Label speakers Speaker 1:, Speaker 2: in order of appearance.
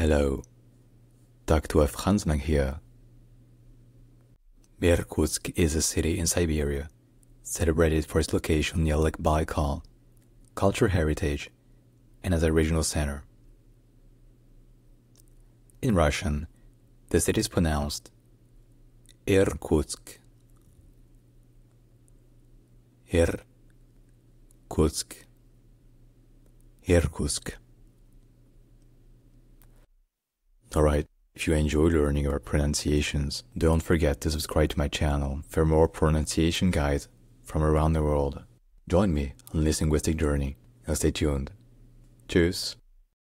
Speaker 1: Hello, Dr. Franz here. Irkutsk is a city in Siberia, celebrated for its location near Lake Baikal, cultural heritage, and as a regional center. In Russian, the city is pronounced Irkutsk. Irkutsk. Irkutsk. Alright, if you enjoy learning our pronunciations, don't forget to subscribe to my channel for more pronunciation guides from around the world. Join me on this linguistic journey and stay tuned. Tschüss.